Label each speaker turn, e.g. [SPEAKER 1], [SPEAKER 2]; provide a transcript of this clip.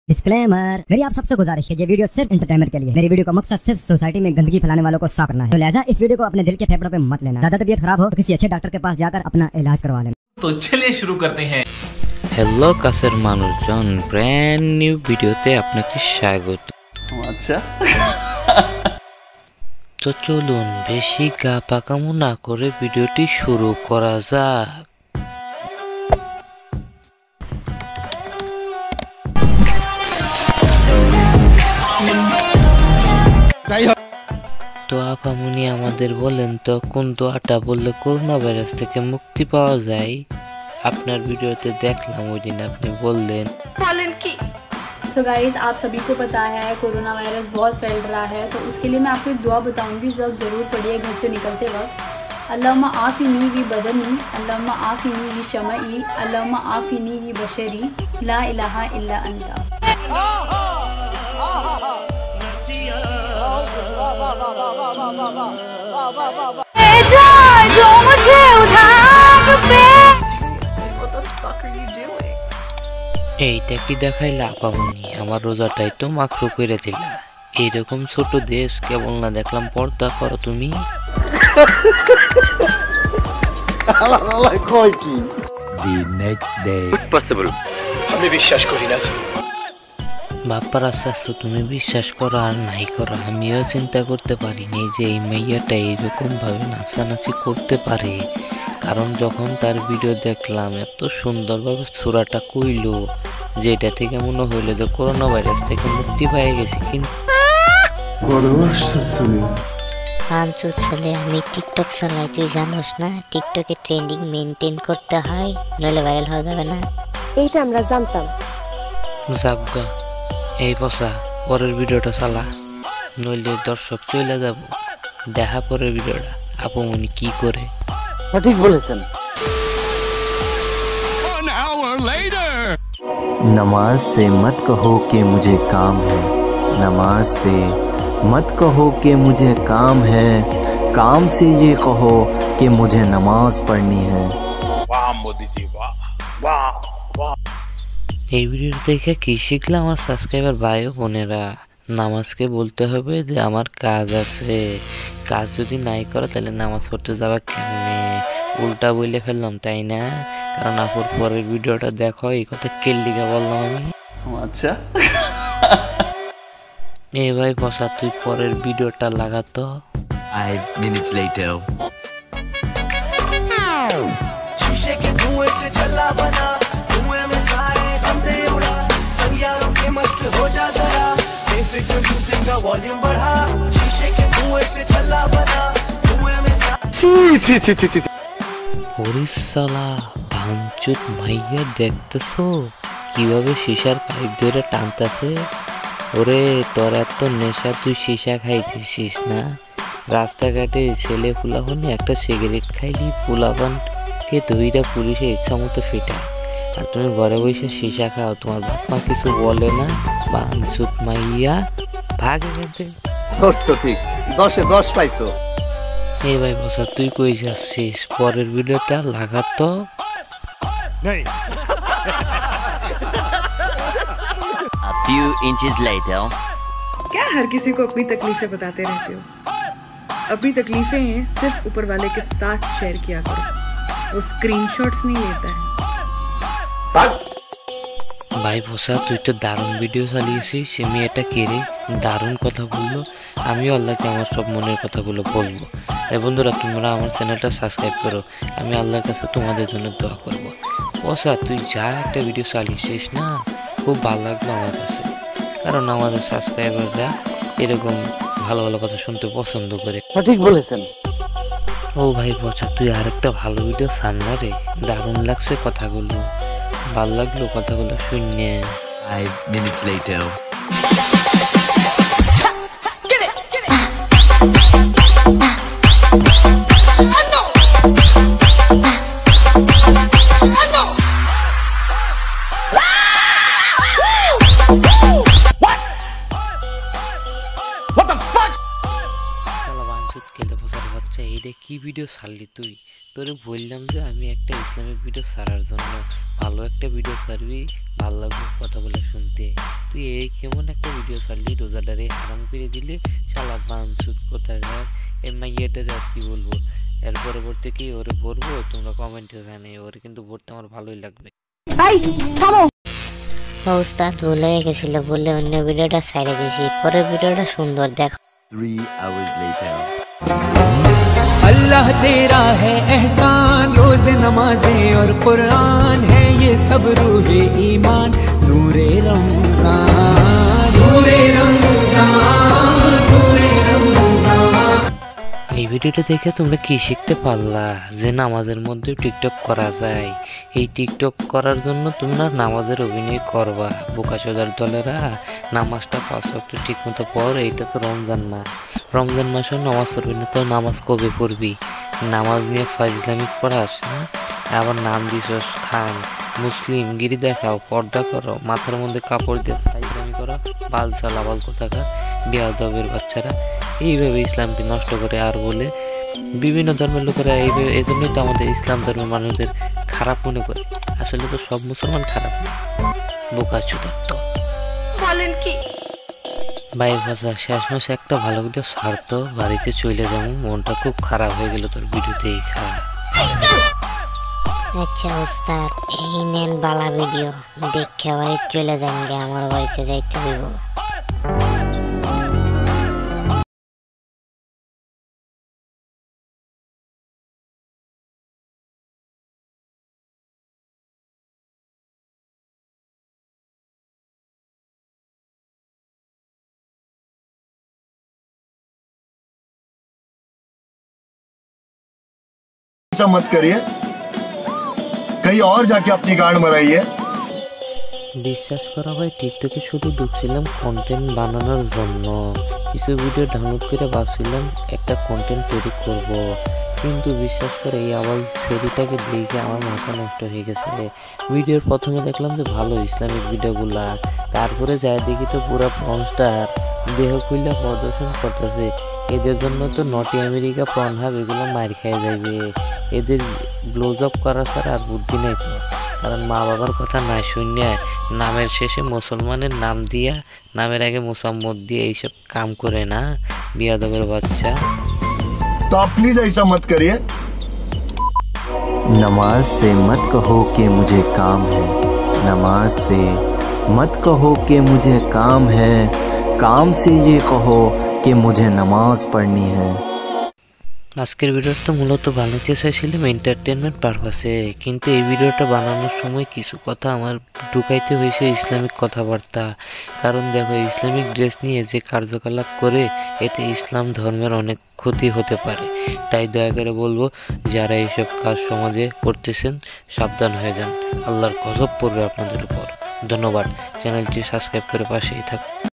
[SPEAKER 1] Disclaimer, मेरी आप सबसे गुजारिश है, ये वीडियो सिर्फ एंटरटेनमेंट के लिए। मेरी वीडियो का मकसद सिर्फ सोसाइटी में गंदगी फैलाने वालों को साफ करना है, तो लिहाजा इस वीडियो को अपने दिल के फेफड़ों पे मत लेना। ज्यादा तबीयत खराब हो तो किसी अच्छे डॉक्टर के पास जाकर अपना इलाज करवा लेना।
[SPEAKER 2] तो चलिए शुरू करते हैं।
[SPEAKER 3] हेलो कासेर मानुषजन, ब्रांड নিউ ভিডিওতে আপনাকে স্বাগত।
[SPEAKER 2] আচ্ছা,
[SPEAKER 3] তো চলুন বেশি গা পাকামো না করে ভিডিওটি শুরু করা যাক। তো আপামনি আমাদের বলেন তো কোন দোয়াটা বললে করোনা ভাইরাস থেকে মুক্তি পাওয়া যায়? আপনার ভিডিওতে দেখলাম ওই दिन আপনি বললেন কি।
[SPEAKER 4] सो गाइस, आप सभी को पता है कोरोना वायरस बहुत फैल रहा है, तो उसके लिए मैं आपको एक दुआ बताऊंगी जो आप ज़रूर पढ़िए घर से निकलते वक्त। अल्लाहुम्मा आफिनी वी बदनी, अल्लाहुम्मा आफिनी वी शमई, अल्लाहुम्मा आफिनी वी बशरी, ला इलाहा इल्ला अंता। जो मुझे उधार पे
[SPEAKER 3] এইটা কি দেখাইলা আপামনি? আমার রোজাটাই তো মাকরু করে দিলা। এইরকম ছোট দেশ কেবল না দেখলাম পর্দা করো তুমি।
[SPEAKER 2] আমি বিশ্বাস করি না।
[SPEAKER 3] বাপ্পার আশ্বাস তুমি বিশ্বাস করো আর নাই করো, আমিও চিন্তা করতে পারিনি যে এই মাইয়াটা এইরকম ভাবে নাচানাচি করতে পারে। কারণ যখন তার ভিডিও দেখলাম এত সুন্দরভাবে সুরাটা কইলো, যেটা থেকে মনে হইলো যে করোনা ভাইরাস থেকে মুক্তি পেয়ে গেছে। কিন্তু
[SPEAKER 5] আমি টিকটক চালাই, তুই জানোস না টিকটকে ট্রেন্ডিং মেনটেন করতে হয়, নইলে ভাইরাল হওয়া যাবে না।
[SPEAKER 6] এইটা আমরা জানতাম।
[SPEAKER 3] যাবগা এই পচা, পরের ভিডিওটা চালা, নইলে দর্শক চলে যাব। দেখা পরের ভিডিওটা আপুমনি কি করে।
[SPEAKER 7] ঠিক বলেছেন।
[SPEAKER 8] नमाज से मत कहो कि मुझे काम है, नमाज से मत कहो कि मुझे काम है, काम से ये कहो कि मुझे नमाज पढ़नी है।
[SPEAKER 2] वाह मोदी जी, वाह वाह वाह।
[SPEAKER 3] এই ভিডিও দেখে কি শিখলাম আমার সাবস্ক্রাইবার ভাই ও বোনেরা? নামাজকে বলতে হবে যে আমার কাজ আছে, কাজ যদি নাই করো তাহলে নামাজ পড়তে যাবা কেমনে? উল্টা বলে ফেললাম তাই না? কারণ আপুর পরের ভিডিওটা দেখো, এই কথা কেল্লিগা বললাম আমি।
[SPEAKER 2] আচ্ছা,
[SPEAKER 3] এই ভাই বসা, তুই পরের ভিডিওটা লাগাতো।
[SPEAKER 8] 5 minutes later.
[SPEAKER 9] शीशे के धुएं से छल्ला बना, धुएं में सारे फंदे उड़ा, सब यारों के मस्त हो जा जरा, बेफिक्र म्यूजिक का वॉल्यूम बढ़ा, शीशे के धुएं से छल्ला बना, धुएं में
[SPEAKER 3] হরিশালা ভাঙচুত মাইয়া দেখতেছো কিভাবে শিশার পাইপ ধরে টানতেছে? ওরে তোর এত নেশা, তুই শিশা খাইতেছিস না? রাস্তাঘাটে ছেলে ফুলাফানি একটা সিগারেট খাইলি ফুলাফানকে ধুইরা পুলিশে ইচ্ছা মতো ফেটায়, আর তুমি ঘরে বসে শিশা খাও, তোমার বাপ মা কিছু বলে না? ভাঙচুত মাইয়া, ভাগ এখানে।
[SPEAKER 7] ঠিক 10-এ 10 পাইছো।
[SPEAKER 3] এই ভাই বসা, তুই কই যাচ্ছিস? পরের ভিডিওটা লাগাতো।
[SPEAKER 8] A few inches later.
[SPEAKER 6] क्या हर किसी को अपनी तकलीफें बताते रहते हो? अपनी तकलीफें सिर्फ ऊपर वाले के साथ शेयर किया करो, वो स्क्रीनशॉट्स नहीं लेता है।
[SPEAKER 3] ভাই বসা, তুই তো দারুণ ভিডিও চালিয়েছিস। সে মেয়েটা কে রে? দারুণ কথা বললো। আমিও আল্লাহকে আমার সব মনের কথাগুলো বলবো। তাই বন্ধুরা, তোমরা আমার চ্যানেলটা সাবস্ক্রাইব করো, আমি আল্লাহর কাছে তোমাদের জন্য দোয়া করব। বসা, তুই যা একটা ভিডিও চালিয়েছিস না, খুব ভালো লাগলো আমার কাছে। কারণ আমাদের সাবস্ক্রাইবাররা এরকম ভালো ভালো কথা শুনতে পছন্দ করে।
[SPEAKER 7] ঠিক বলেছেন।
[SPEAKER 3] ও ভাই বসা, তুই আরেকটা ভালো ভিডিও সামনে রে। দারুণ লাগছে কথাগুলো, ভালো লাগলো কথাগুলো শুনে।
[SPEAKER 8] 5 minutes later.
[SPEAKER 3] এইটা কি ভিডিও ছাড়লি তুই? তোরে বললাম যে আমি একটা ইসলামিক ভিডিও ছাড়ার জন্য, ভালো একটা ভিডিও ছাড়বি, ভালো লাগবে কথা বলে শুনতে। তুই তুই এই কেমন একটা ভিডিও ছাড়লি রোজাদারে হারাম করে দিলে শালা বানসুদ কোথাকার এই মাইয়াটার আর কি বলবো। এর পরবর্তী কি ওরে ভরবো তোমরা কমেন্টে জানে, ওরে কিন্তু ভরতে আমার ভালোই লাগবে।
[SPEAKER 5] উস্তাদ ভুলে গেছিল বলে অন্য ভিডিওটা ছেড়ে দিয়েছি, পরের ভিডিওটা সুন্দর দেখো।
[SPEAKER 8] 3 hours later.
[SPEAKER 9] अल्लाह तेरा है एहसान, रोज नमाजें और कुरान है ये सब रूहे ईमान, नूरे रमजान नूरे रमजान नूरे रमजान।
[SPEAKER 3] এই ভিডিওটা দেখে তোমরা কি শিখতে পারলা? যে নামাজের মধ্যে টিকটক করা যায়। এই টিকটক করার জন্য তোমরা নামাজের অভিনয় করবা। বোকাচোদার দলেরা নামাজটা 5 ওয়াক্ত ঠিক মতো পড়। এইটা তো রমজান মাস, রমজান মাসেও নামাজ পড়বি না তো নামাজ কবে পড়বি? নামাজ নিয়ে ফাইজলামি পড়াস না, আবার নাম দিছস খান। মুসলিম গিরি দেখাও, পর্দা করো, মাথার মধ্যে কাপড় দিয়ে ফাইজলামি করো, বাল চালাবাল কোথাকার বেয়াদবের বাচ্চারা এইভাবে ইসলামকে নষ্ট করে। আর বলে বিভিন্ন ধর্মের লোকেরা এইভাবে, এই জন্যই তো আমাদের ইসলাম ধর্মের মানুষদের খারাপ মনে করে। আসলে তো সব মুসলমান খারাপ না, বোকাচোদার তো বলেন কি ভাই ভাষা। শেষ মাসে একটা ভালো ভিডিও ছাড়তো, বাড়িতে চলে যাবো, মনটা খুব খারাপ হয়ে গেল তোর ভিডিও দেখা।
[SPEAKER 5] আচ্ছা উস্তাদ, এই নেন বালা ভিডিও দেখে বাড়ি চলে যান গে, আমার বাড়িতে যাইতে হইব।
[SPEAKER 10] ऐसा मत करिए, कहीं और जाके अपनी गांड मराइए।
[SPEAKER 3] বিশ্বাস করা ভাই, টিকটকে শুধু ঢুকছিলাম কন্টেন্ট বানানোর জন্য। কিছু ভিডিও ডাউনলোড করে ভাবছিলাম একটা কন্টেন্ট তৈরি করব, কিন্তু বিশ্বাস করে এই আবার সেরিটাকে দেখে আমার মাথা নষ্ট হয়ে গেছে। ভিডিওর প্রথমে দেখলাম যে ভালো ইসলামিক ভিডিওগুলা, তারপরে যাই দেখি তো পুরো পর্নস্টার দেহ খুললে প্রদর্শন করতেছে। এদের জন্য তো নটি আমেরিকা পর্নহাব এগুলো মার খেয়ে যাবে। এদের ব্লোজ আপ করা ছাড়া আর বুদ্ধি নেই তো, কারণ মা বাবার কথা না শুনে নামের শেষে মুসলমানের নাম দিয়া, নামের আগে মুসাম্মদ দিয়ে এইসব কাম করে না বিয়াদবের বাচ্চা।
[SPEAKER 10] तो आप प्लीज ऐसा मत करिए।
[SPEAKER 8] नमाज से मत कहो कि मुझे काम है, नमाज से मत कहो कि मुझे काम है, काम से ये कहो कि मुझे नमाज पढ़नी है।
[SPEAKER 3] আজকের ভিডিওটা মূলত বানাতে চাইছিলাম এন্টারটেনমেন্ট পারপাসে, কিন্তু এই ভিডিওটা বানানোর সময় কিছু কথা আমার ঢুকাইতে হয়েছে ইসলামিক কথাবার্তা। কারণ দেখো, ইসলামিক ড্রেস নিয়ে যে কার্যকলাপ করে এতে ইসলাম ধর্মের অনেক ক্ষতি হতে পারে। তাই দয়া করে বলবো, যারা এইসব কাজ সমাজে করতেছেন সাবধান হয়ে যান, আল্লাহর গজব পড়বে আপনাদের উপর। ধন্যবাদ, চ্যানেলটি সাবস্ক্রাইব করে পাশেই থাকুন।